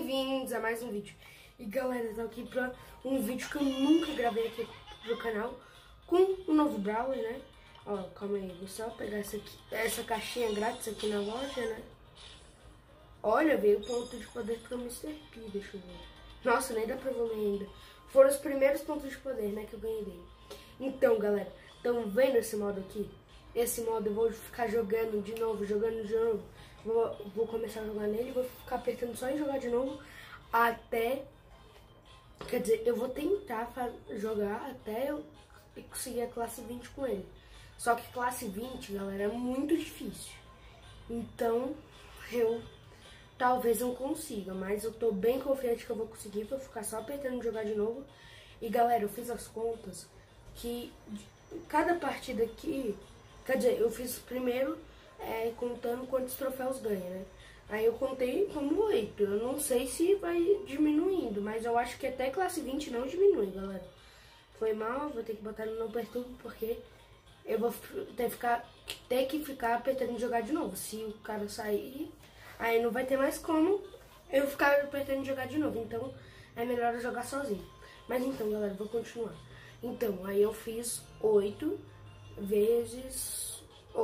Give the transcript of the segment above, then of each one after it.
bem-vindos a mais um vídeo. E galera, eu tô aqui pra um vídeo que eu nunca gravei aqui pro canal, com um novo Brawler, né? Ó, calma aí, vou só pegar essa caixinha grátis aqui na loja, né? Olha, veio o ponto de poder pro Mr. P, deixa eu ver. Nossa, nem dá pra ver ainda. Foram os primeiros pontos de poder, né, que eu ganhei dele. Então, galera, estão vendo esse modo aqui? Esse modo eu vou ficar jogando de novo, Vou começar a jogar nele, vou ficar apertando só em jogar de novo até... Quer dizer, eu vou tentar jogar até eu conseguir a classe 20 com ele. Só que classe 20, galera, é muito difícil. Então, talvez não consiga, mas eu tô bem confiante que eu vou conseguir. Vou ficar só apertando jogar de novo. E galera, eu fiz as contas que cada partida aqui... Quer dizer, eu fiz primeiro contando quantos troféus ganha, né? Aí eu contei como 8. Eu não sei se vai diminuindo, mas eu acho que até classe 20 não diminui, galera. Foi mal, vou ter que botar no não perturbo, porque eu vou ter que ficar apertando jogar de novo. Se o cara sair, aí não vai ter mais como eu ficar apertando jogar de novo. Então é melhor eu jogar sozinho. Mas então, galera, eu vou continuar. Então, aí eu fiz 8 vezes...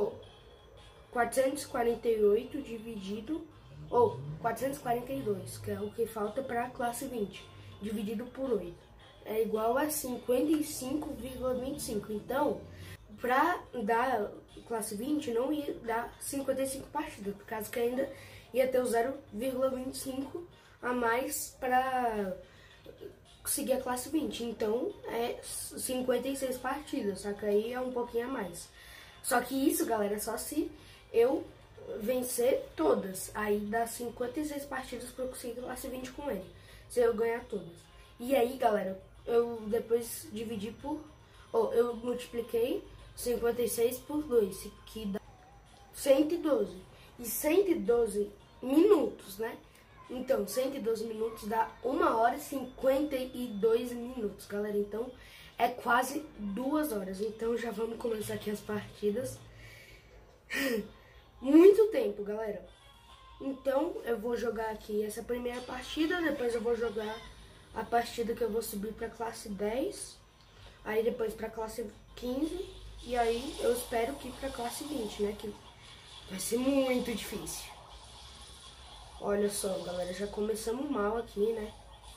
448 dividido... 442, que é o que falta para a classe 20. Dividido por 8. É igual a 55,25. Então, para dar classe 20, não ia dar 55 partidas. Por causa que ainda ia ter o 0,25 a mais para conseguir a classe 20. Então, é 56 partidas. Só que aí é um pouquinho a mais. Só que isso, galera, é só se eu vencer todas. Aí dá 56 partidas pra eu conseguir classe 20 com ele. Se eu ganhar todas. E aí, galera, eu depois dividi por... eu multipliquei 56 por 2, que dá 112. E 112 minutos, né? Então, 112 minutos dá 1 hora e 52 minutos, galera. Então, é quase 2 horas. Então, já vamos começar aqui as partidas. Muito tempo, galera. Então, eu vou jogar aqui essa primeira partida. Depois eu vou jogar a partida que eu vou subir pra classe 10. Aí depois pra classe 15. E aí eu espero que pra classe 20, né? Que vai ser muito difícil. Olha só, galera. Já começamos mal aqui, né?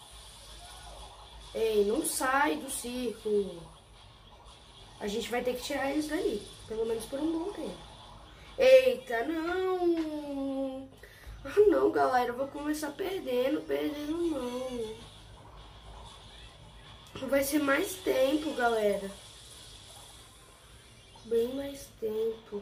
Ei, não sai do círculo. A gente vai ter que tirar eles daí. Pelo menos por um bom tempo. Eita, não! Ah, não, galera, eu vou começar perdendo não. Vai ser mais tempo, galera. Bem mais tempo.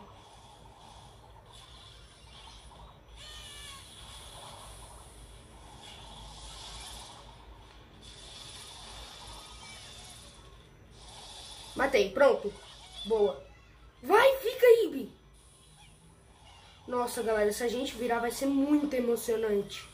Matei, pronto. Boa. Vai, fica aí, Bi. Nossa, galera, se a gente virar vai ser muito emocionante.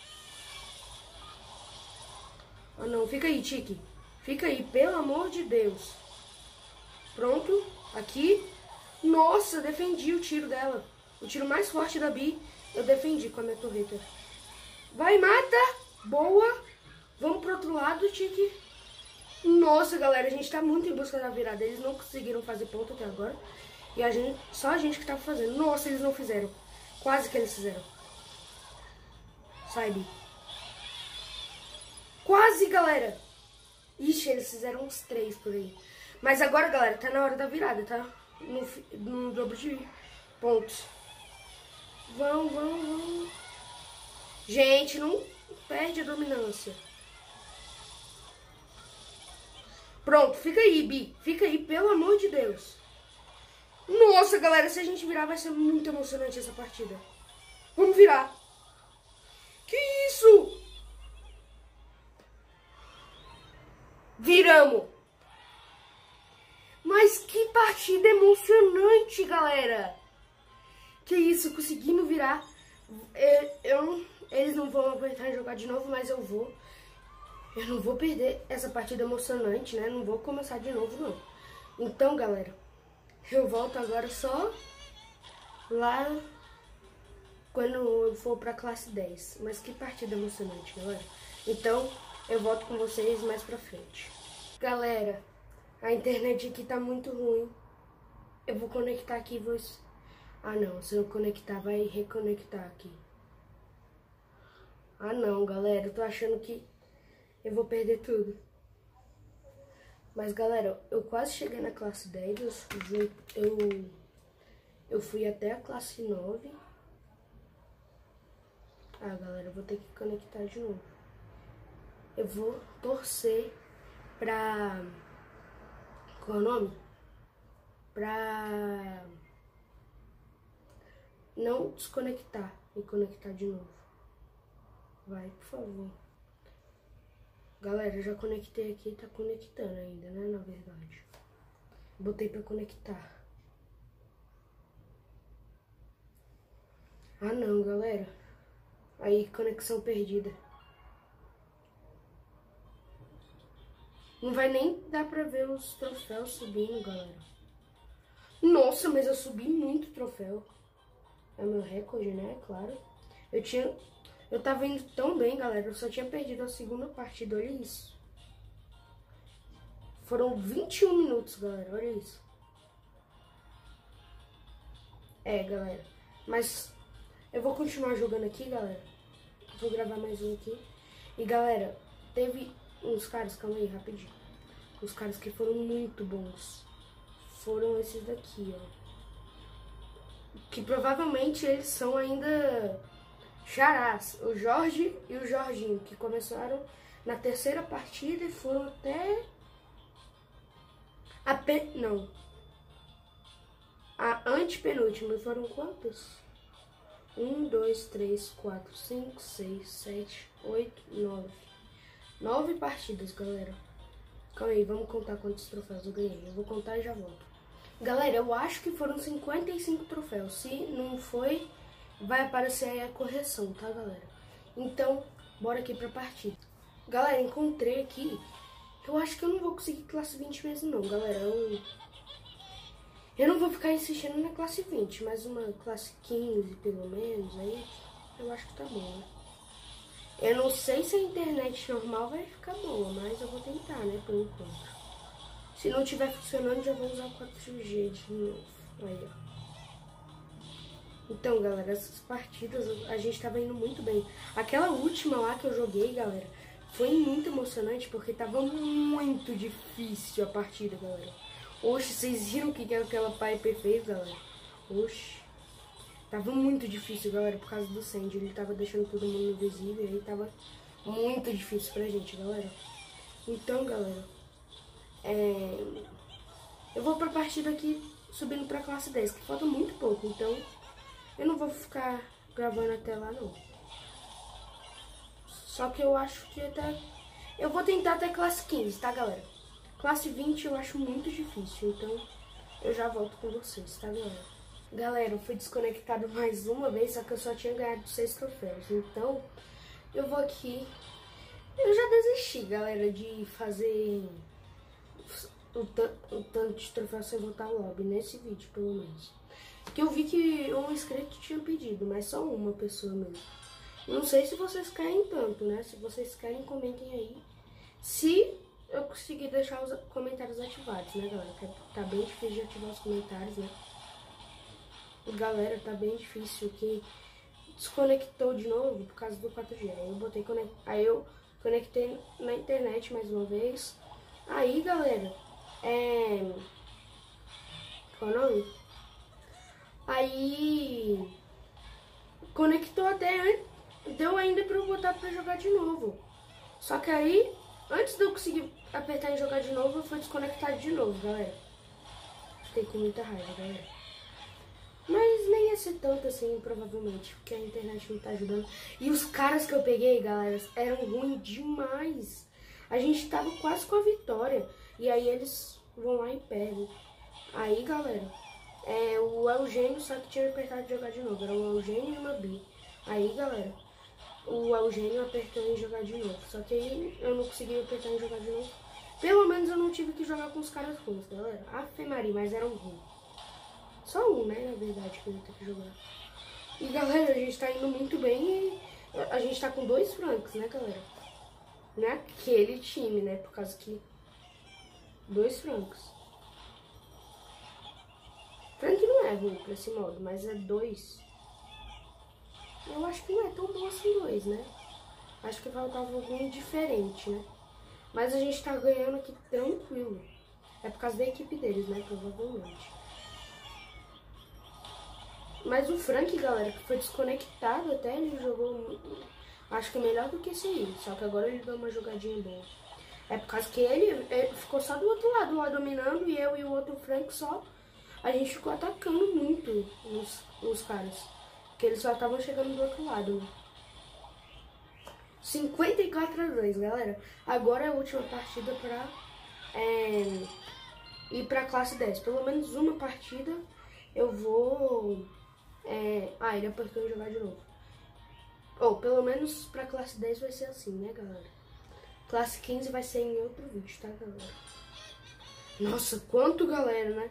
Ah, não. Fica aí, Tiki. Fica aí, pelo amor de Deus. Pronto. Aqui. Nossa, defendi o tiro dela. O tiro mais forte da Bi, eu defendi com a minha torreta. Vai, mata. Boa. Vamos pro outro lado, Tiki. Nossa, galera, a gente tá muito em busca da virada. Eles não conseguiram fazer ponto até agora. E só a gente que tava fazendo. Nossa, eles não fizeram. Quase que eles fizeram. Sai, Bi. Quase, galera. Ixi, eles fizeram uns 3 por aí. Mas agora, galera, tá na hora da virada, tá? No dobro de pontos. Vão. Gente, não perde a dominância. Pronto, fica aí, Bi. Fica aí, pelo amor de Deus. Nossa, galera, se a gente virar vai ser muito emocionante essa partida. Vamos virar. Que isso? Viramos. Mas que partida emocionante, galera. Que isso, conseguimos virar. Eles não vão aguentar jogar de novo, mas eu vou. Eu não vou perder essa partida emocionante, né? Não vou começar de novo, não. Então, galera, eu volto agora só lá quando eu for pra classe 10. Mas que partida emocionante, galera. Então, eu volto com vocês mais pra frente. Galera, a internet aqui tá muito ruim. Eu vou conectar aqui e vou... Ah, não. Se eu conectar, vai reconectar aqui. Ah, não, galera. Eu tô achando que eu vou perder tudo. Mas, galera, eu quase cheguei na classe 10. Eu fui até a classe 9. Ah, galera, eu vou ter que conectar de novo. Eu vou torcer pra... Qual é o nome? Pra não desconectar e conectar de novo. Vai, por favor. Galera, eu já conectei aqui, tá conectando ainda, né, na verdade. Botei pra conectar. Ah, não, galera. Aí, conexão perdida. Não vai nem dar pra ver os troféus subindo, galera. Nossa, mas eu subi muito troféu. É meu recorde, né? Claro. Eu tava indo tão bem, galera. Eu só tinha perdido a segunda partida, olha isso. Foram 21 minutos, galera, olha isso. É, galera. Mas eu vou continuar jogando aqui, galera. Vou gravar mais um aqui. E, galera, teve uns caras, calma aí, rapidinho. Os caras que foram muito bons. Foram esses daqui, ó. Que provavelmente eles são ainda xarás. O Jorge e o Jorginho, que começaram na terceira partida e foram até... Não. A antepenúltima. Foram quantos? 1, 2, 3, 4, 5, 6, 7, 8, 9. 9 partidas, galera. Calma aí, vamos contar quantos troféus eu ganhei. Eu vou contar e já volto. Galera, eu acho que foram 55 troféus. Se não foi, vai aparecer aí a correção, tá, galera? Então, bora aqui pra partida. Galera, encontrei aqui. Eu acho que eu não vou conseguir classe 20 mesmo não, galera. Eu não vou ficar insistindo na classe 20, mas uma classe 15 pelo menos, aí eu acho que tá bom, né? Eu não sei se a internet normal vai ficar boa, mas eu vou tentar, né, por enquanto. Se não estiver funcionando, já vou usar o 4G de novo. Aí, ó. Então, galera, essas partidas a gente tava indo muito bem. Aquela última lá que eu joguei, galera, foi muito emocionante porque tava muito difícil a partida, galera. Oxe, vocês viram o que aquela Piper fez, galera? Oxe. Tava muito difícil, galera, por causa do Sandy. Ele tava deixando todo mundo invisível e aí tava muito difícil pra gente, galera. Então, galera, eu vou pra partida aqui subindo pra classe 10, que falta muito pouco. Então, eu não vou ficar gravando até lá, não. Só que eu acho que até... Eu vou tentar até classe 15, tá, galera? Classe 20 eu acho muito difícil, então eu já volto com vocês, tá, galera? Galera, eu fui desconectado mais uma vez, só que eu só tinha ganhado 6 troféus. Então, eu vou aqui... Eu já desisti, galera, de fazer o tanto de troféus sem voltar ao lobby, nesse vídeo, pelo menos. Porque eu vi que um inscrito tinha pedido, mas só uma pessoa mesmo. Não sei se vocês querem tanto, né? Se vocês querem, comentem aí. Se eu conseguir deixar os comentários ativados, né, galera? Porque tá bem difícil de ativar os comentários, né? Galera, tá bem difícil, que desconectou de novo por causa do 4G. Aí eu conectei na internet mais uma vez. Aí, galera, qual é o nome? Aí conectou até, deu ainda pra eu botar pra jogar de novo. Só que aí, antes de eu conseguir apertar em jogar de novo, eu fui desconectado de novo, galera. Fiquei com muita raiva, galera. Mas nem ia ser tanto assim, provavelmente, porque a internet não tá ajudando. E os caras que eu peguei, galera, eram ruins demais. A gente tava quase com a vitória. E aí eles vão lá e perdem. Aí, galera, o Eugênio só que tinha apertado de jogar de novo. Era o Eugênio e uma Bi. Aí, galera, o Eugênio apertou em jogar de novo. Só que aí eu não consegui apertar em jogar de novo. Pelo menos eu não tive que jogar com os caras ruins, galera. Ave Maria, mas eram ruins. Só um, né, na verdade, que eu ia ter que jogar. E galera, a gente tá indo muito bem e a gente tá com 2 Franks, né, galera? Não é aquele time, né? Por causa que 2 Franks. Frank não é ruim pra esse modo, mas é 2. Eu acho que não é tão bom assim 2, né? Acho que faltava algum diferente, né? Mas a gente tá ganhando aqui tranquilo. É por causa da equipe deles, né? Provavelmente. Mas o Frank, galera, que foi desconectado até, ele jogou, acho que melhor do que esse aí. Só que agora ele deu uma jogadinha boa. É por causa que ele ficou só do outro lado lá dominando e eu e o outro Frank só. A gente ficou atacando muito os caras. Porque eles só estavam chegando do outro lado. 54-2, galera. Agora é a última partida pra ir pra classe 10. Pelo menos uma partida eu vou... ele apertou em jogar de novo. Ou pelo menos pra classe 10 vai ser assim, né, galera? Classe 15 vai ser em outro vídeo, tá, galera? Nossa, quanto galera, né?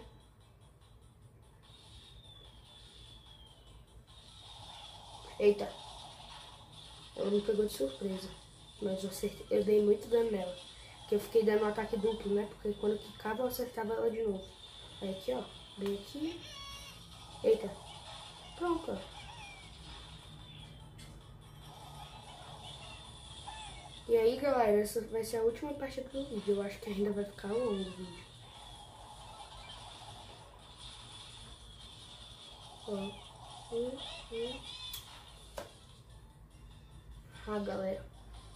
Eita. Ela me pegou de surpresa. Mas eu dei muito dano nela. Porque eu fiquei dando um ataque duplo, né? Porque quando eu quicava, eu acertava ela de novo. Aí aqui, ó. Bem aqui. Eita. Pronto, ó. E aí, galera, essa vai ser a última partida do vídeo. Eu acho que ainda vai ficar longo o vídeo. Ó. Galera.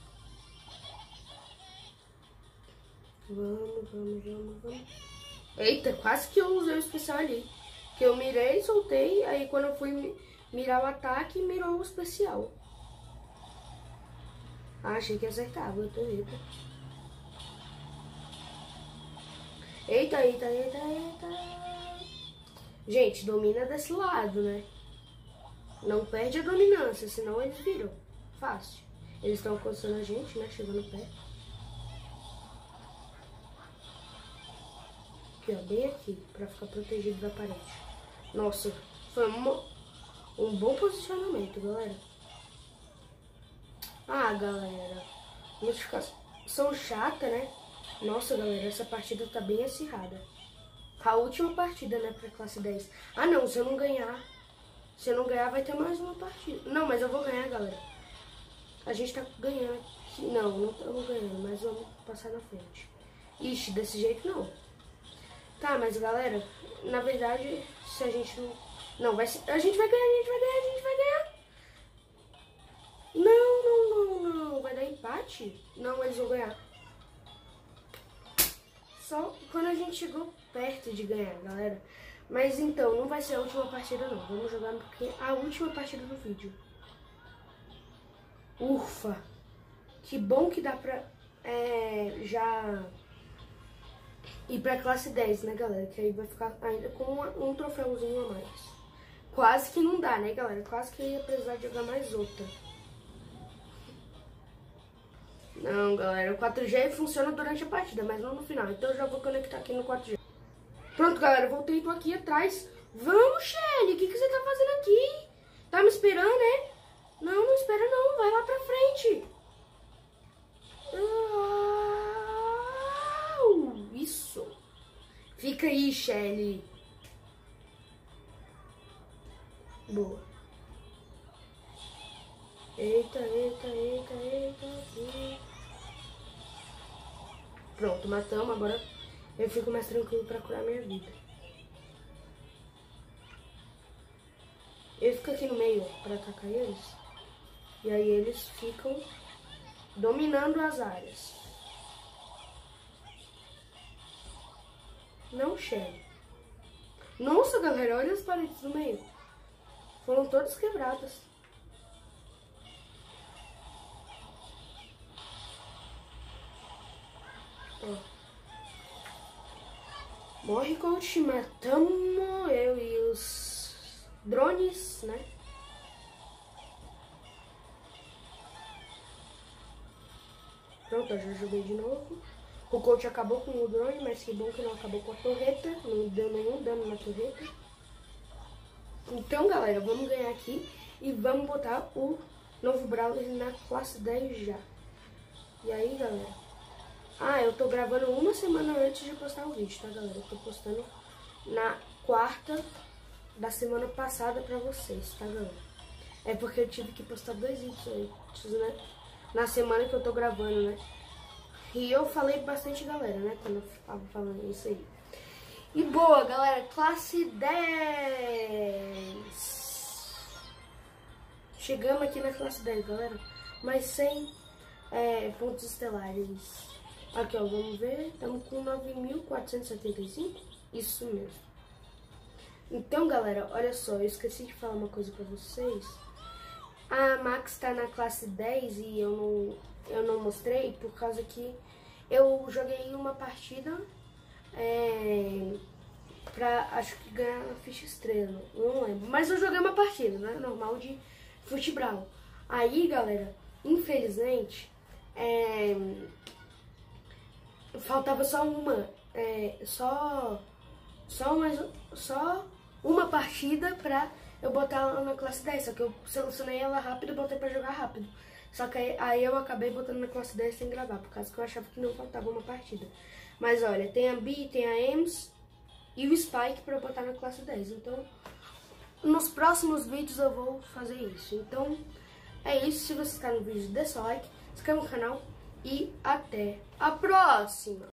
Vamos. Eita, quase que eu usei o especial ali. Que eu mirei, soltei, aí quando eu fui mirar o ataque, mirou o especial. Achei que acertava, eu tô rico. Eita. Gente, domina desse lado, né? Não perde a dominância, senão eles viram. Fácil. Eles estão alcançando a gente, né? Chegando perto. Aqui, ó, bem aqui, pra ficar protegido da parede. Nossa, foi um bom posicionamento, galera. Galera, notificação chata, né? Nossa, galera, essa partida tá bem acirrada. A última partida, né, pra classe 10. Não, se eu não ganhar, vai ter mais uma partida. Não, mas eu vou ganhar, galera. A gente tá ganhando aqui. Não estamos ganhando, mas vamos passar na frente. Ixi, desse jeito não. Tá, mas galera, na verdade, se a gente não... Não, a gente vai ganhar. Não. Vai dar empate? Não, eles vão ganhar. Só quando a gente chegou perto de ganhar, galera. Mas então, não vai ser a última partida não. Vamos jogar porque a última partida do vídeo. Ufa! Que bom que dá pra já ir pra classe 10, né, galera? Que aí vai ficar ainda com um troféuzinho a mais. Quase que não dá, né, galera? Quase que ia precisar de jogar mais outra. Não, galera, o 4G funciona durante a partida, mas não no final. Então eu já vou conectar aqui no 4G. Pronto, galera, voltei, tô aqui atrás. Vamos, Shelly, o que você tá fazendo aqui? Tá me esperando, né? Não espera não, vai lá pra frente. Isso. Fica aí, Shelly. Boa. Eita. Pronto, matamos. Agora eu fico mais tranquilo pra curar minha vida. Eu fico aqui no meio pra atacar eles. E aí eles ficam dominando as áreas. Não, Shelly. Nossa, galera, olha as paredes do meio. Foram todas quebradas. Ó. Morre, coach. Matamos eu e os drones, né? Pronto, eu já joguei de novo. O coach acabou com o drone, mas que bom que não acabou com a torreta. Não deu nenhum dano na torreta. Então, galera, vamos ganhar aqui. E vamos botar o novo Brawler na classe 10 já. E aí, galera? Ah, eu tô gravando uma semana antes de postar o vídeo, tá, galera? Eu tô postando na quarta da semana passada pra vocês, tá, galera? É porque eu tive que postar 2 vídeos antes, né? Na semana que eu tô gravando, né? E eu falei bastante, galera, né? Quando eu tava falando isso aí. E boa, galera, classe 10. Chegamos aqui na classe 10, galera. Mas sem pontos estelares. Aqui, ó, vamos ver. Estamos com 9.475. Isso mesmo. Então, galera, olha só. Eu esqueci de falar uma coisa pra vocês. A Max tá na classe 10 e eu não mostrei por causa que eu joguei uma partida pra, acho que ganhar a ficha estrela, não lembro. Mas eu joguei uma partida, né, normal de futebol. Aí, galera, infelizmente, faltava só uma partida pra eu botar ela na classe 10, só que eu selecionei ela rápido e botei pra jogar rápido. Só que aí eu acabei botando na classe 10 sem gravar, por causa que eu achava que não faltava uma partida. Mas olha, tem a Bee, tem a Ems e o Spike pra eu botar na classe 10. Então, nos próximos vídeos eu vou fazer isso. Então, é isso. Se você está no vídeo, dê seu like, se inscreva no canal e até a próxima!